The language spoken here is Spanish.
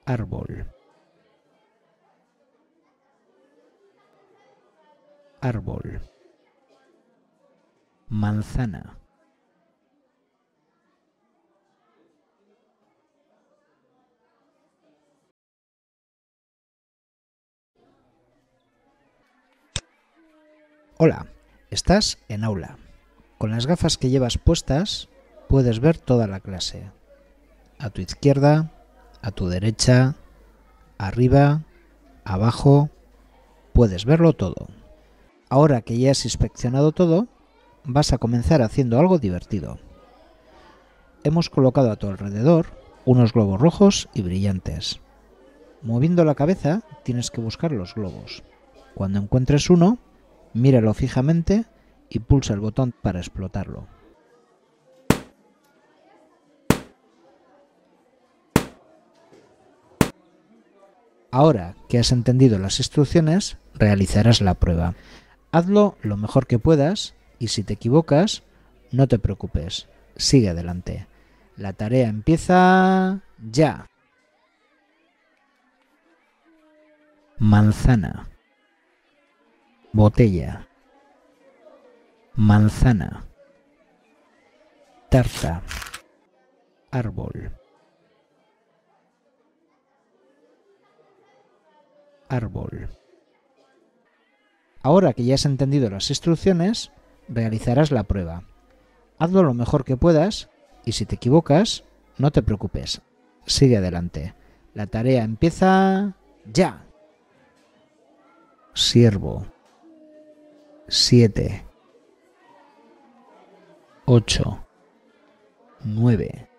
árbol, árbol, manzana, Hola, estás en aula. Con las gafas que llevas puestas puedes ver toda la clase. A tu izquierda, a tu derecha, arriba, abajo, puedes verlo todo. Ahora que ya has inspeccionado todo, vas a comenzar haciendo algo divertido. Hemos colocado a tu alrededor unos globos rojos y brillantes. Moviendo la cabeza tienes que buscar los globos. Cuando encuentres uno, míralo fijamente y pulsa el botón para explotarlo. Ahora que has entendido las instrucciones, realizarás la prueba. Hazlo lo mejor que puedas y si te equivocas, no te preocupes, sigue adelante. La tarea empieza ya. Manzana, botella, manzana, tarta, árbol, árbol. Ahora que ya has entendido las instrucciones, realizarás la prueba. Hazlo lo mejor que puedas y si te equivocas, no te preocupes, sigue adelante. La tarea empieza ya. Siervo, 7, 8, 9,